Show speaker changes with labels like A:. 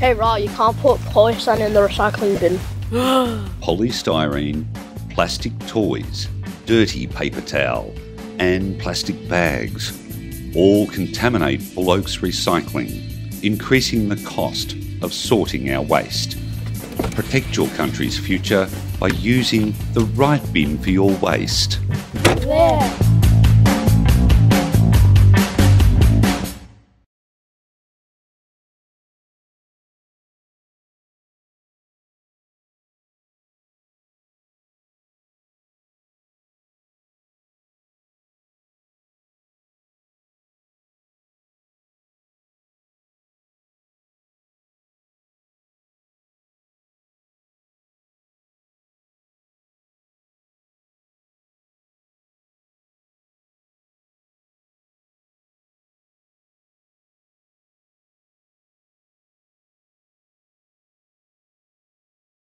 A: Hey Ra, you can't put polystyrene in the recycling bin.
B: Polystyrene, plastic toys, dirty paper towel and plastic bags all contaminate Buloke's recycling, increasing the cost of sorting our waste. Protect your country's future by using the right bin for your waste.
A: There.